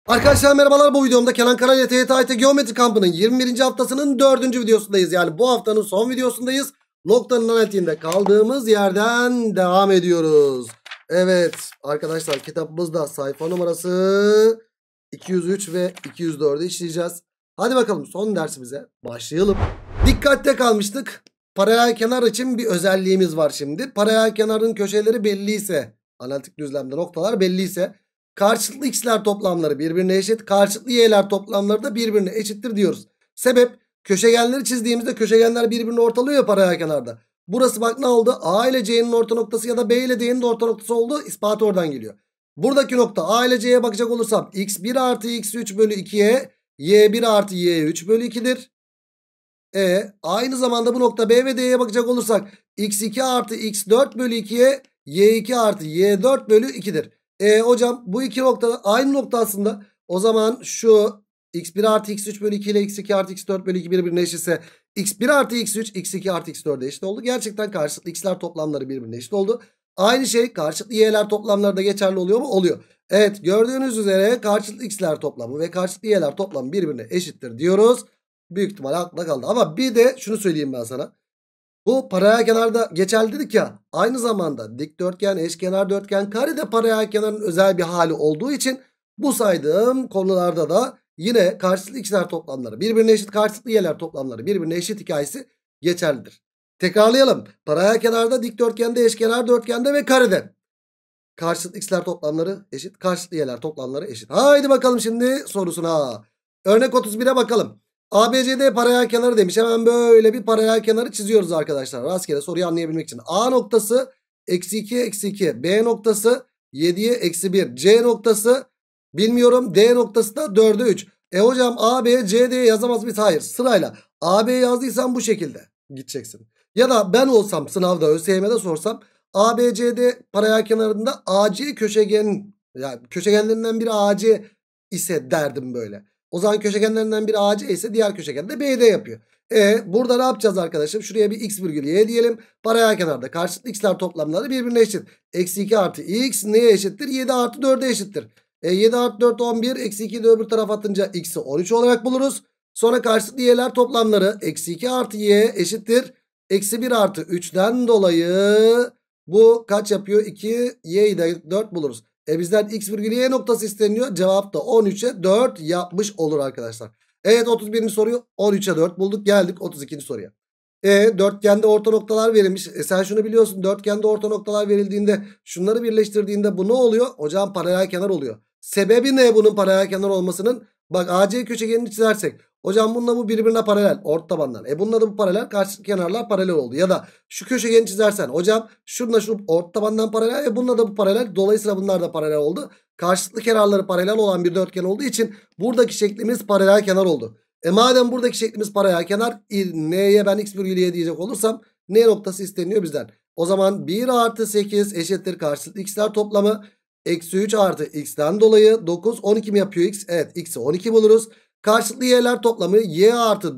Arkadaşlar merhabalar, bu videomda Kenan Karayel TYT Geometri Kampı'nın 21. haftasının 4. videosundayız. Yani bu haftanın son videosundayız. Noktanın analitiğinde kaldığımız yerden devam ediyoruz. Evet arkadaşlar, kitabımızda sayfa numarası 203 ve 204'ü işleyeceğiz. Hadi bakalım son dersimize başlayalım. Dikkatte kalmıştık. Paralel kenar için bir özelliğimiz var şimdi. Paralel kenarın köşeleri belliyse, analitik düzlemde noktalar belliyse, karşılıklı x'ler toplamları birbirine eşit, karşılıklı y'ler toplamları da birbirine eşittir diyoruz. Sebep, köşegenleri çizdiğimizde köşegenler birbirini ortalıyor ya paralel kenarda. Burası bak ne oldu? A ile C'nin orta noktası ya da B ile D'nin de orta noktası oldu. İspatı oradan geliyor. Buradaki nokta A ile C'ye bakacak olursam x1 artı x3 bölü 2'ye y1 artı y3 bölü 2'dir. Aynı zamanda bu nokta B ve D'ye bakacak olursak x2 artı x4 bölü 2'ye y2 artı y4 bölü 2'dir. Hocam bu iki nokta aynı nokta aslında. O zaman şu x1 artı x3 bölü 2 ile x2 artı x4 bölü 2 birbirine eşitse x1 artı x3 x2 artı x4'e eşit oldu. Gerçekten karşılıklı x'ler toplamları birbirine eşit oldu. Aynı şey karşılıklı y'ler toplamları da geçerli oluyor mu? Oluyor. Evet, gördüğünüz üzere karşılıklı x'ler toplamı ve karşılıklı y'ler toplamı birbirine eşittir diyoruz. Büyük ihtimal aklına kaldı. Ama bir de şunu söyleyeyim ben sana. Bu paralel kenarda geçerli dedik ya. Aynı zamanda dikdörtgen, eşkenar, dörtgen, kare de paralel kenarın özel bir hali olduğu için bu saydığım konularda da yine karşılıklı x'ler toplamları birbirine eşit, karşılıklı y'ler toplamları birbirine eşit hikayesi geçerlidir. Tekrarlayalım. Paralel kenarda, dikdörtgende, eşkenar, dörtgende ve karede karşılıklı x'ler toplamları eşit, karşılıklı y'ler toplamları eşit. Haydi bakalım şimdi sorusuna. Örnek 31'e bakalım. ABCD paralel kenarı demiş. Hemen böyle bir paralel kenarı çiziyoruz arkadaşlar. Rastgele soruyu anlayabilmek için. A noktası eksi 2 eksi 2. B noktası 7'ye eksi 1. C noktası bilmiyorum. D noktası da 4'e 3. Hocam A, B, C, D yazamaz mıyız? Hayır. Sırayla. A, B yazdıysan bu şekilde gideceksin. Ya da ben olsam sınavda ÖSYM'de sorsam A, B, C, D paralel kenarında AC köşegen, yani köşegenlerinden biri AC ise derdim böyle. O zaman köşegenlerinden biri AC ise diğer köşegen de BD yapıyor. Burada ne yapacağız arkadaşım? Şuraya bir x virgül y diyelim. Paralel kenarda karşılıklı x'ler toplamları birbirine eşit. Eksi 2 artı x neye eşittir? 7 artı 4'e eşittir. 7 artı 4 11. Eksi 2'yi de öbür tarafa atınca x'i 13 olarak buluruz. Sonra karşılıklı y'ler toplamları eksi 2 artı y eşittir. Eksi 1 artı 3'ten dolayı bu kaç yapıyor? 2, y'yi de 4 buluruz. Bizden x virgül y noktası isteniyor. Cevap da 13'e 4 yapmış olur arkadaşlar. Evet, 31. soruyu 13'e 4 bulduk. Geldik 32. soruya. Dörtgende orta noktalar verilmiş. Sen şunu biliyorsun. Dörtgende orta noktalar verildiğinde şunları birleştirdiğinde bu ne oluyor? Hocam paralel kenar oluyor. Sebebi ne bunun paralel kenar olmasının? Bak AC köşegenini çizersek. Hocam bununla bu birbirine paralel. Orta tabanlar. Bununla da bu paralel. Karşı kenarlar paralel oldu. Ya da şu köşegeni çizersen. Hocam şununla şu orta tabandan paralel. Bununla da bu paralel. Dolayısıyla bunlar da paralel oldu. Karşılıklı kenarları paralel olan bir dörtgen olduğu için buradaki şeklimiz paralel kenar oldu. Madem buradaki şeklimiz paralel kenar, n'ye ben x virgül y diyecek olursam n noktası isteniyor bizden. O zaman 1 artı 8 eşittir karşılıklı x'ler toplamı. Eksi 3 artı x'ten dolayı 9 12 mi yapıyor x? Evet, x'i 12 buluruz. Karşılıklı y'ler toplamı y artı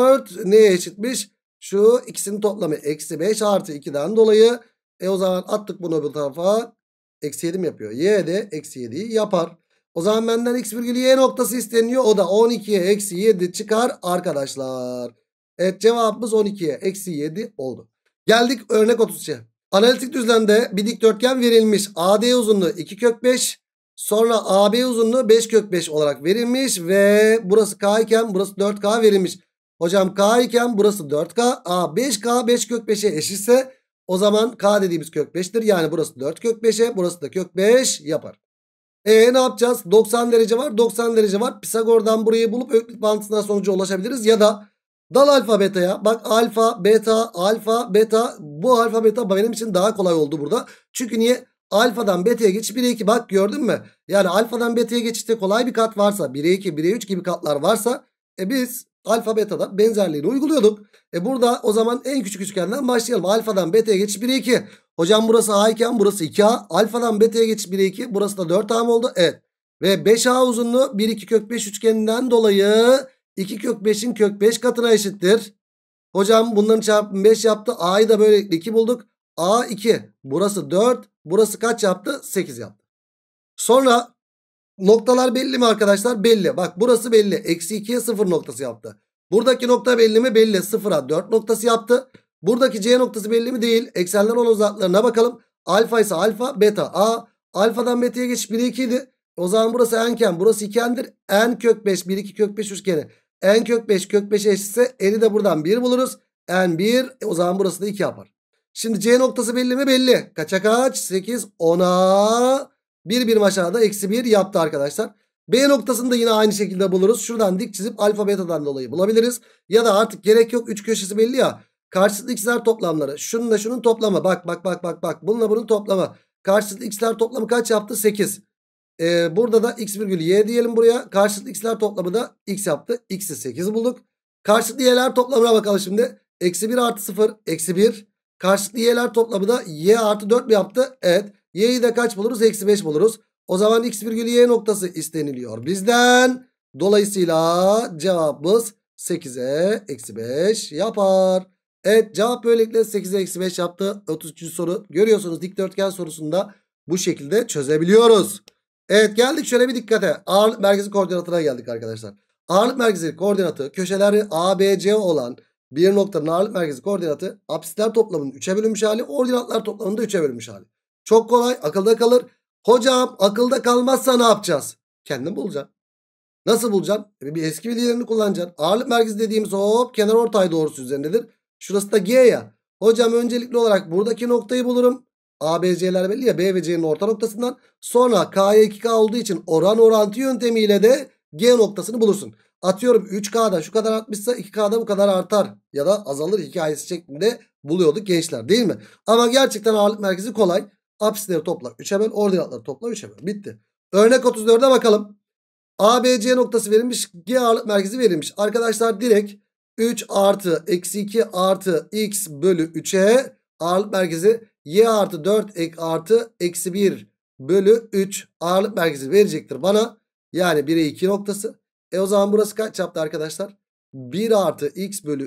4 neye eşitmiş? Şu ikisinin toplamı eksi 5 artı 2'den dolayı. O zaman attık bunu bu tarafa. Eksi 7 mi yapıyor? Y de eksi 7'yi yapar. O zaman benden x virgül y noktası isteniyor. O da 12'ye eksi 7 çıkar arkadaşlar. Evet, cevabımız 12'ye eksi 7 oldu. Geldik örnek 33'e. Analitik düzlemde bir dikdörtgen verilmiş. AD uzunluğu 2 kök 5. Sonra AB uzunluğu 5 kök 5 olarak verilmiş. Ve burası K iken burası 4K verilmiş. Hocam K iken burası 4K. 5K 5 kök 5'e eşitse o zaman K dediğimiz kök 5'tir. Yani burası 4 kök 5'e, burası da kök 5 yapar. Ne yapacağız? 90 derece var, 90 derece var. Pisagor'dan burayı bulup Öklit bağıntısından sonuca ulaşabiliriz. Ya da dal alfa beta'ya. Bak alfa, beta, alfa, beta. Bu alfa, beta benim için daha kolay oldu burada. Çünkü niye? Alfadan beta'ya geçiş 1'e 2. Bak gördün mü? Yani alfadan beta'ya geçişte kolay bir kat varsa, 1'e 2, 1'e 3 gibi katlar varsa biz alfa beta'da benzerliğini uyguluyorduk. Burada o zaman en küçük üçgenden başlayalım. Alfadan beta'ya geçiş 1'e 2. Hocam burası A iken burası 2A. Alfadan beta'ya geçiş 1'e 2. Burası da 4A mı oldu? Evet. Ve 5A uzunluğu 1 2 kök 5 üçgeninden dolayı 2 kök 5'in kök 5 katına eşittir. Hocam bunların çarpımı 5 yaptı. A'yı da böyle 2 bulduk. A 2. Burası 4. Burası kaç yaptı? 8 yaptı. Sonra Noktalar belli mi arkadaşlar? Belli. Bak burası belli. Eksi 2'ye 0 noktası yaptı. Buradaki nokta belli mi? Belli. 0'a 4 noktası yaptı. Buradaki C noktası belli mi? Değil. Eksenler olan uzaklarına bakalım. Alfa ise alfa, beta. Alfadan beta'ya geçiş 1'e 2 idi. O zaman burası n'ken, burası 2n'dir. N kök 5, 1 2 kök 5 üçgeni. N kök 5 kök 5'e eşitse n'i de buradan 1 buluruz. N 1. O zaman burası da 2 yapar. Şimdi C noktası belli mi? Belli. Kaça kaç? 8, 10'a. Bir birim aşağıda eksi 1 yaptı arkadaşlar. B noktasını da yine aynı şekilde buluruz. Şuradan dik çizip alfa betadan dolayı bulabiliriz. Ya da artık gerek yok. 3 köşesi belli ya. Karşılıklı x'ler toplamları. Şununla şunun toplamı. Bak. Bununla bunun toplamı. Karşılıklı x'ler toplamı kaç yaptı? 8. Burada da x virgül y diyelim buraya. Karşılıklı x'ler toplamı da x yaptı. X'i 8 bulduk. Karşılıklı y'ler toplamına bakalım şimdi. Eksi 1 artı 0. Eksi 1. Karşılıklı y'ler toplamı da y artı 4 mi yaptı? Evet. Y'yi de kaç buluruz? Eksi 5 buluruz. O zaman x virgül y noktası isteniliyor bizden. Dolayısıyla cevabımız 8'e eksi 5 yapar. Evet, cevap böylelikle 8'e eksi 5 yaptı. 33. soru. Görüyorsunuz dikdörtgen sorusunda bu şekilde çözebiliyoruz. Evet, geldik şöyle bir dikkate. Ağırlık merkezi koordinatına geldik arkadaşlar. Ağırlık merkezi koordinatı köşeleri A, B, C olan bir noktanın ağırlık merkezi koordinatı apsisler toplamının 3'e bölünmüş hali, ordinatlar toplamının da 3'e bölünmüş hali. Çok kolay, akılda kalır. Hocam akılda kalmazsa ne yapacağız? Kendin bulacaksın. Nasıl bulacaksın? Bir eski bilgilerini kullanacaksın. Ağırlık merkezi dediğimiz hop kenar ortay doğrusu üzerindedir. Şurası da G ya. Hocam öncelikli olarak buradaki noktayı bulurum. A, B, C'ler belli ya, B ve C'nin orta noktasından. Sonra K'ya 2K olduğu için oran orantı yöntemiyle de G noktasını bulursun. Atıyorum 3K'da şu kadar artmışsa 2K'da bu kadar artar ya da azalır hikayesi şeklinde buluyorduk gençler, değil mi? Ama gerçekten ağırlık merkezi kolay. Apsisleri topla 3'e böl, ordinatları topla 3'e böl. Bitti. Örnek 34'e bakalım. A, B, C noktası verilmiş. G ağırlık merkezi verilmiş. Arkadaşlar direkt 3 artı eksi 2 artı x bölü 3'e ağırlık merkezi y artı 4 artı eksi 1 bölü 3 ağırlık merkezi verecektir bana. Yani 1'e 2 noktası. O zaman burası kaç yaptı arkadaşlar? 1 artı x bölü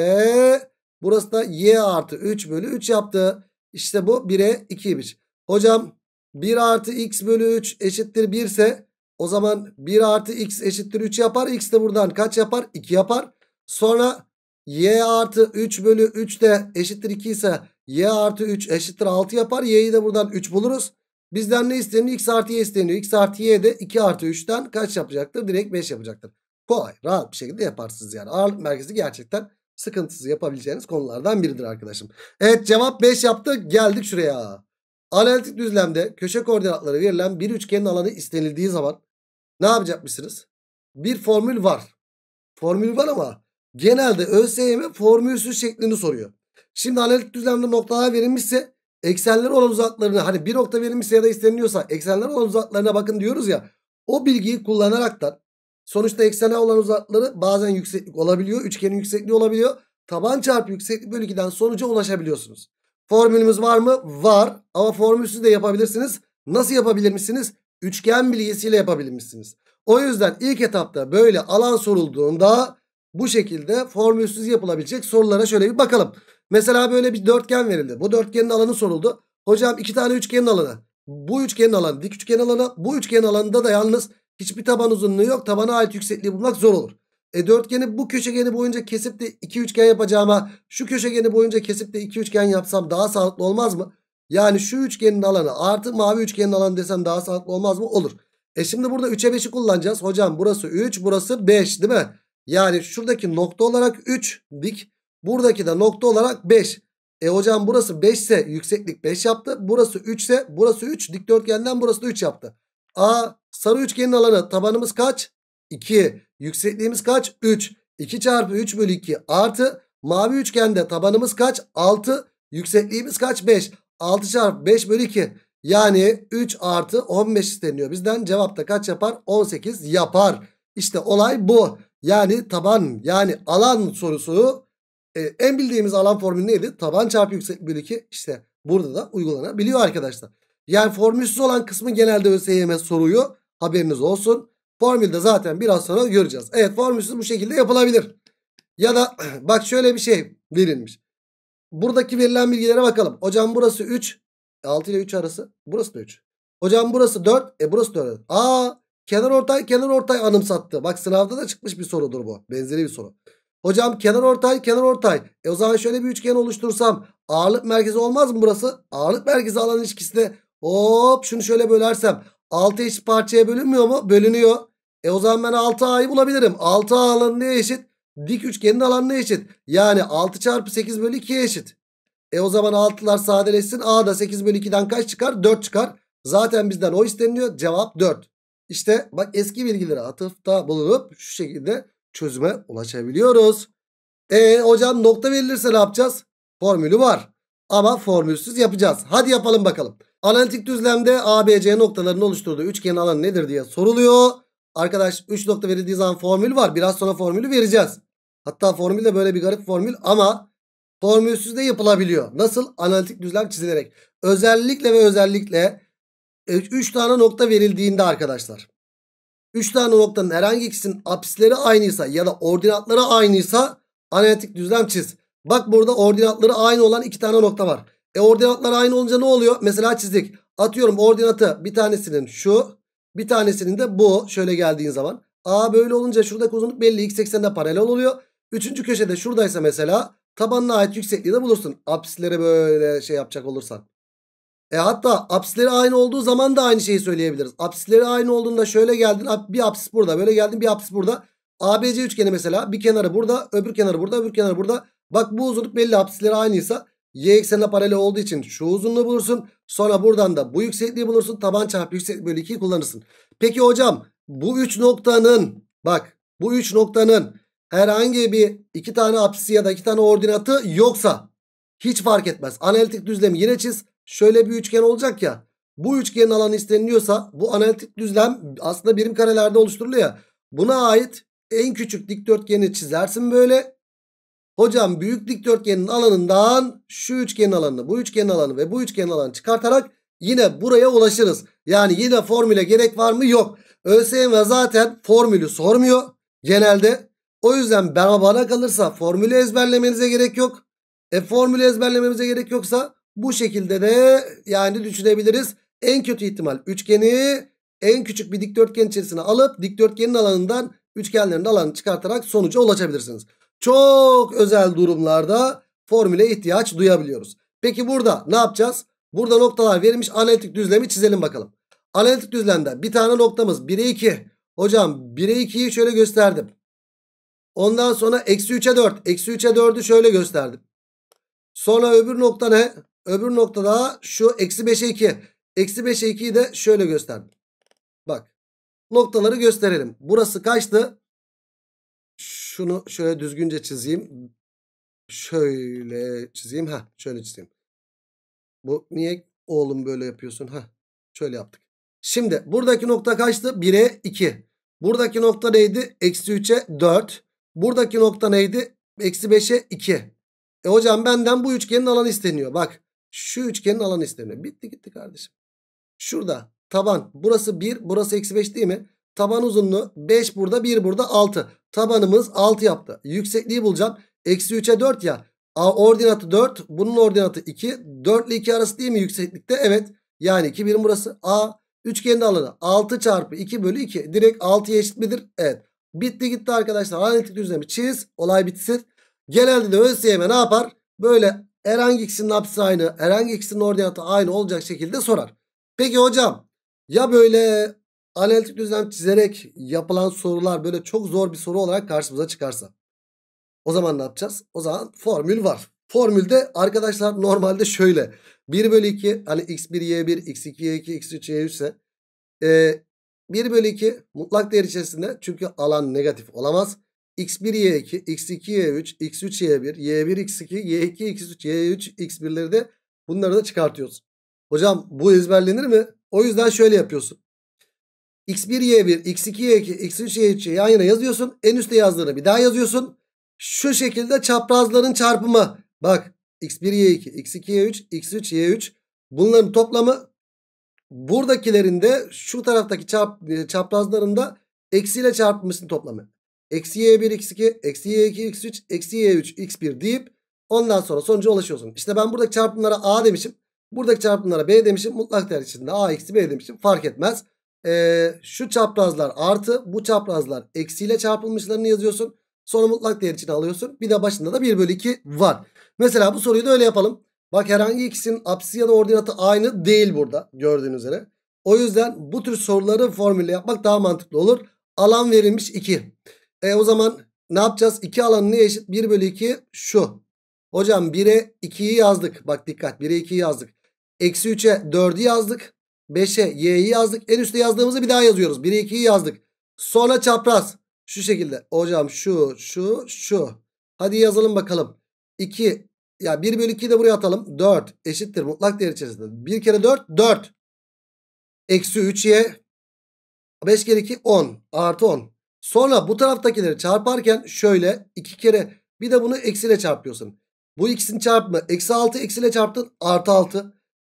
3'e burası da y artı 3 bölü 3 yaptı. İşte bu 1'e 2'ymiş. Hocam 1 artı x bölü 3 eşittir 1 ise o zaman 1 artı x eşittir 3 yapar. X de buradan kaç yapar? 2 yapar. Sonra y artı 3 bölü 3 de eşittir 2 ise y artı 3 eşittir 6 yapar. Y'yi de buradan 3 buluruz. Bizden ne isteniyor? X artı y isteniyor. X artı y de 2 artı 3'ten kaç yapacaktır? Direkt 5 yapacaktır. Kolay, rahat bir şekilde yaparsınız yani. Ağırlık merkezi gerçekten sıkıntısız yapabileceğiniz konulardan biridir arkadaşım. Evet, cevap 5 yaptı. Geldik şuraya. Analitik düzlemde köşe koordinatları verilen bir üçgenin alanı istenildiği zaman ne yapacakmışsınız? Bir formül var. Formül var ama genelde ÖSYM formülsüz şeklini soruyor. Şimdi analitik düzlemde noktalar verilmişse eksenleri olan uzaklarını, hani bir nokta verilmişse ya da isteniliyorsa eksenler olan uzaklarına bakın diyoruz ya. O bilgiyi kullanaraktan sonuçta eksenler olan uzakları bazen yükseklik olabiliyor. Üçgenin yüksekliği olabiliyor. Taban çarpı yükseklik bölü 2'den sonuca ulaşabiliyorsunuz. Formülümüz var mı? Var. Ama formülsüz de yapabilirsiniz. Nasıl yapabilir misiniz? Üçgen bilgisiyle yapabilir misiniz? O yüzden ilk etapta böyle alan sorulduğunda bu şekilde formülsüz yapılabilecek sorulara şöyle bir bakalım. Mesela böyle bir dörtgen verildi. Bu dörtgenin alanı soruldu. Hocam 2 tane üçgenin alanı. Bu üçgenin alanı, dik üçgen alanı. Bu üçgen alanında da yalnız hiçbir taban uzunluğu yok. Tabana ait yüksekliği bulmak zor olur. Dörtgeni bu köşegeni boyunca kesip de 2 üçgen yapacağıma şu köşegeni boyunca kesip de 2 üçgen yapsam daha sağlıklı olmaz mı? Yani şu üçgenin alanı artı mavi üçgenin alanı desem daha sağlıklı olmaz mı? Olur. Şimdi burada 3'e 5'i kullanacağız. Hocam burası 3, burası 5 değil mi? Yani şuradaki nokta olarak 3 dik. Buradaki de nokta olarak 5. Hocam burası 5 ise yükseklik 5 yaptı. Burası 3 ise burası 3. Dikdörtgenden burası da 3 yaptı. Sarı üçgenin alanı tabanımız kaç? 2. Yüksekliğimiz kaç? 3. 2 çarpı 3 bölü 2 artı mavi üçgende tabanımız kaç? 6. Yüksekliğimiz kaç? 5. 6 çarpı 5 bölü 2. Yani 3 artı 15 isteniyor. Bizden cevap da kaç yapar? 18 yapar. İşte olay bu. Yani taban, yani alan sorusu, en bildiğimiz alan formülü neydi? Taban çarpı yükseklik bölü 2. İşte burada da uygulanabiliyor arkadaşlar. Yani formülsüz olan kısmı genelde ÖSYM soruyor. Haberiniz olsun. Formülde zaten biraz sonra göreceğiz. Evet, formülsüz bu şekilde yapılabilir. Ya da bak şöyle bir şey verilmiş. Buradaki verilen bilgilere bakalım. Hocam burası 3. 6 ile 3 arası. Burası da 3. Hocam burası 4. Burası 4. kenar ortay anımsattı. Bak sınavda da çıkmış bir sorudur bu. Benzeri bir soru. Hocam kenar ortay. O zaman şöyle bir üçgen oluştursam ağırlık merkezi olmaz mı burası? Ağırlık merkezi alan ilişkisi de hop şunu şöyle bölersem 6 eşit parçaya bölünmüyor mu? Bölünüyor. O zaman ben 6A'yı bulabilirim. 6A alanı neye eşit? Dik üçgenin alanına eşit. Yani 6 çarpı 8 bölü 2'ye eşit. O zaman 6'lar sadeleşsin. A da 8 bölü 2'den kaç çıkar? 4 çıkar. Zaten bizden o isteniliyor. Cevap 4. İşte bak eski bilgilere atıfta bulunup şu şekilde çözüme ulaşabiliyoruz. Hocam nokta verilirse ne yapacağız? Formülü var. Ama formülsüz yapacağız. Hadi yapalım bakalım. Analitik düzlemde ABC noktalarının oluşturduğu üçgenin alanı nedir diye soruluyor. Arkadaş 3 nokta verildiği zaman formül var. Biraz sonra formülü vereceğiz. Hatta formül de böyle bir garip formül ama formülsüz de yapılabiliyor. Nasıl? Analitik düzlem çizilerek. Özellikle 3 tane nokta verildiğinde arkadaşlar. 3 tane noktanın herhangi ikisinin apsisleri aynıysa ya da ordinatları aynıysa analitik düzlem çiz. Bak burada ordinatları aynı olan 2 tane nokta var. Ordinatlar aynı olunca ne oluyor? Mesela çizdik. Atıyorum ordinatı bir tanesinin şu, bir tanesinin de bu. Şöyle geldiğin zaman. Böyle olunca şuradaki uzunluk belli. X eksenine paralel oluyor. Üçüncü köşede şuradaysa mesela tabanına ait yüksekliği de bulursun. Apsisleri böyle şey yapacak olursan. Hatta apsisleri aynı olduğu zaman da aynı şeyi söyleyebiliriz. Apsisleri aynı olduğunda şöyle geldin. Bir apsis burada. Böyle geldin bir apsis burada. ABC üçgeni mesela bir kenarı burada. Öbür kenarı burada. Öbür kenarı burada. Bak bu uzunluk belli. Apsisleri aynıysa y eksenine paralel olduğu için şu uzunluğu bulursun. Sonra buradan da bu yüksekliği bulursun. Taban çarpı yükseklik bölü 2'yi kullanırsın. Peki hocam bu üç noktanın bak bu üç noktanın herhangi bir iki tane apsisi ya da iki tane ordinatı yoksa hiç fark etmez. Analitik düzlemi yine çiz. Şöyle bir üçgen olacak ya. Bu üçgenin alanı isteniliyorsa bu analitik düzlem aslında birim karelerde oluşturuluyor ya. Buna ait en küçük dikdörtgeni çizersin böyle. Hocam büyük dikdörtgenin alanından şu üçgenin alanını, bu üçgenin alanı ve bu üçgenin alanı çıkartarak yine buraya ulaşırız. Yani yine formüle gerek var mı? Yok. ÖSYM zaten formülü sormuyor genelde. O yüzden bana kalırsa formülü ezberlemenize gerek yok. Formülü ezberlememize gerek yoksa bu şekilde de yani düşünebiliriz. En kötü ihtimal üçgeni en küçük bir dikdörtgen içerisine alıp dikdörtgenin alanından üçgenlerin alanını çıkartarak sonuca ulaşabilirsiniz. Çok özel durumlarda formüle ihtiyaç duyabiliyoruz. Peki burada ne yapacağız? Burada noktalar verilmiş, analitik düzlemi çizelim bakalım. Analitik düzlemde bir tane noktamız 1'e 2. Hocam 1'e 2'yi şöyle gösterdim. Ondan sonra eksi 3'e 4. Eksi 3'e 4'ü şöyle gösterdim. Sonra öbür nokta ne? Öbür noktada şu eksi 5'e 2. Eksi 5'e 2'yi de şöyle gösterdim. Bak noktaları gösterelim. Burası kaçtı? Şunu şöyle düzgünce çizeyim. Şöyle çizeyim. Şöyle çizeyim. Bu niye oğlum böyle yapıyorsun? Şöyle yaptık. Şimdi buradaki nokta kaçtı? 1'e 2. Buradaki nokta neydi? Eksi 3'e 4. Buradaki nokta neydi? Eksi 5'e 2. Hocam benden bu üçgenin alanı isteniyor. Bak şu üçgenin alanı isteniyor. Bitti gitti kardeşim. Şurada taban. Burası 1. Burası eksi 5 değil mi? Taban uzunluğu 5 burada 1 burada 6. Tabanımız 6 yaptı. Yüksekliği bulacağım. Eksi 3'e 4 ya. Ordinatı 4. Bunun ordinatı 2. 4 ile 2 arası değil mi yükseklikte? Evet. Yani 2 birim burası. Üçgenin alanı 6 çarpı 2 bölü 2. Direkt 6'ya eşit midir? Evet. Bitti gitti arkadaşlar. Analitik düzlemi çiz. Olay bitsin. Genelde de ÖSYM ne yapar? Böyle herhangi ikisinin apsisi aynı, herhangi ikisinin ordinatı aynı olacak şekilde sorar. Peki hocam ya böyle analitik düzlem çizerek yapılan sorular böyle çok zor bir soru olarak karşımıza çıkarsa? O zaman ne yapacağız? O zaman formül var. Formülde arkadaşlar normalde şöyle. 1 bölü 2 hani x1 y1 x2 y2 x3 y3 ise 1 bölü 2 mutlak değer içerisinde çünkü alan negatif olamaz. x1 y2 x2 y3 x3 y1 y1 x2 y2 x3 y3 x1'leri de bunları da çıkartıyoruz. Hocam bu ezberlenir mi? O yüzden şöyle yapıyorsun. x1 y1 x2 y2 x3 y3'ü yan yana yazıyorsun. En üstte yazdığını bir daha yazıyorsun. Şu şekilde çaprazların çarpımı. Bak x1 y2 x2 y3 x3 y3 bunların toplamı buradakilerin de şu taraftaki çaprazlarında eksiyle çarpılmışın toplamı. Eksi y1 x2 eksi y2 x3 eksi y3 x1 deyip ondan sonra sonuca ulaşıyorsun. İşte ben buradaki çarpımlara a demişim. Buradaki çarpımlara b demişim. Mutlak değer içinde a eksi b demişim. Fark etmez. Şu çaprazlar artı, bu çaprazlar eksiyle çarpılmışlarını yazıyorsun. Sonra mutlak değer için alıyorsun. Bir de başında da 1/2 var. Mesela bu soruyu da öyle yapalım. Bak, herhangi ikisinin apsisi ya da ordinatı aynı değil burada gördüğünüz üzere. O yüzden bu tür soruları formülle yapmak daha mantıklı olur. Alan verilmiş 2. O zaman ne yapacağız? 2 alanı neye eşit? 1/2 şu. Hocam 1'e 2'yi yazdık. Bak dikkat, 1'e 2'yi yazdık. Eksi 3'e 4'ü yazdık. 5'e y'yi yazdık. En üstte yazdığımızı bir daha yazıyoruz. 1'e 2'yi yazdık. Sonra çapraz. Şu şekilde. Hocam şu. Hadi yazalım bakalım. 2. Ya 1/2'yi de buraya atalım. 4 eşittir mutlak değer içerisinde. 1 kere 4 4. Eksi 3y. 5 kere 2 10. Artı 10. Sonra bu taraftakileri çarparken şöyle 2 kere bir de bunu eksiyle çarpıyorsun. Bu ikisini çarpma. Eksi 6 eksiyle çarptın. Artı 6.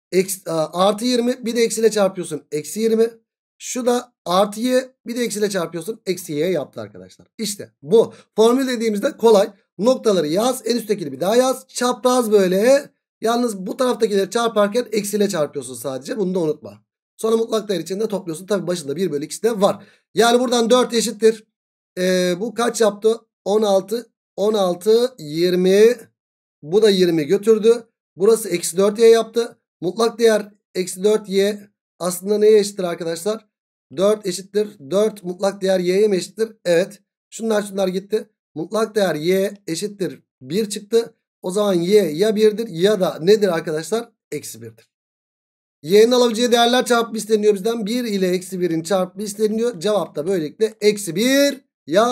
Artı 20 bir de eksiyle çarpıyorsun. Eksi 20. Şu da artı y bir de eksiyle çarpıyorsun. Eksi y yaptı arkadaşlar. İşte bu. Formül dediğimizde kolay. Noktaları yaz. En üsttekini bir daha yaz. Çapraz böyle. Yalnız bu taraftakileri çarparken eksiyle çarpıyorsun sadece. Bunu da unutma. Sonra mutlak değer içinde topluyorsun. Tabi başında 1/2'si de var. Yani buradan 4 eşittir. Bu kaç yaptı? 16. 16 20. Bu da 20 götürdü. Burası eksi 4y yaptı. Mutlak değer eksi 4y aslında neye eşittir arkadaşlar? 4 eşittir. 4 mutlak değer y'ye mi eşittir? Evet. Şunlar gitti. Mutlak değer y eşittir 1 çıktı. O zaman y ya 1'dir ya da nedir arkadaşlar? Eksi 1'dir. Y'nin alabileceği değerler çarpımı isteniyor bizden. 1 ile eksi 1'in çarpımı isteniyor. Cevap da böylelikle eksi 1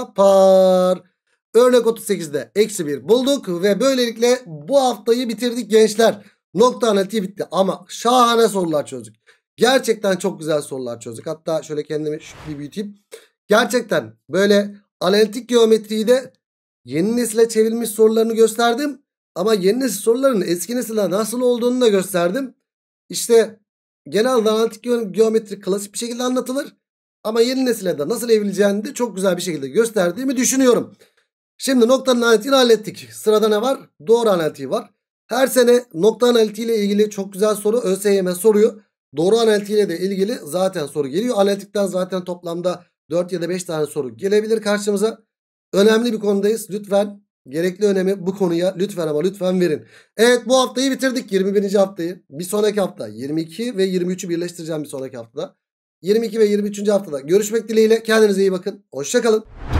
yapar. Örnek 38'de eksi 1 bulduk. Ve böylelikle bu haftayı bitirdik gençler. Nokta analitiği bitti. Ama şahane sorular çözdük. Gerçekten çok güzel sorular çözdük. Hatta şöyle kendimi bir büyüteyim. Gerçekten böyle analitik geometriyi de yeni nesile çevrilmiş sorularını gösterdim. Ama yeni nesil soruların eski nesile nasıl olduğunu da gösterdim. İşte genel analitik geometri klasik bir şekilde anlatılır. Ama yeni nesile de nasıl evrileceğini de çok güzel bir şekilde gösterdiğimi düşünüyorum. Şimdi noktanın analitiğini hallettik. Sırada ne var? Doğru analitiği var. Her sene nokta analitiği ile ilgili çok güzel soru ÖSYM soruyor. Doğru analitiği ile de ilgili zaten soru geliyor. Analitikten zaten toplamda 4 ya da 5 tane soru gelebilir karşımıza. Önemli bir konudayız. Lütfen gerekli önemi bu konuya lütfen ama lütfen verin. Evet, bu haftayı bitirdik. 21. haftayı. Bir sonraki hafta 22 ve 23'ü birleştireceğim bir sonraki haftada. 22 ve 23. haftada görüşmek dileğiyle. Kendinize iyi bakın. Hoşça kalın.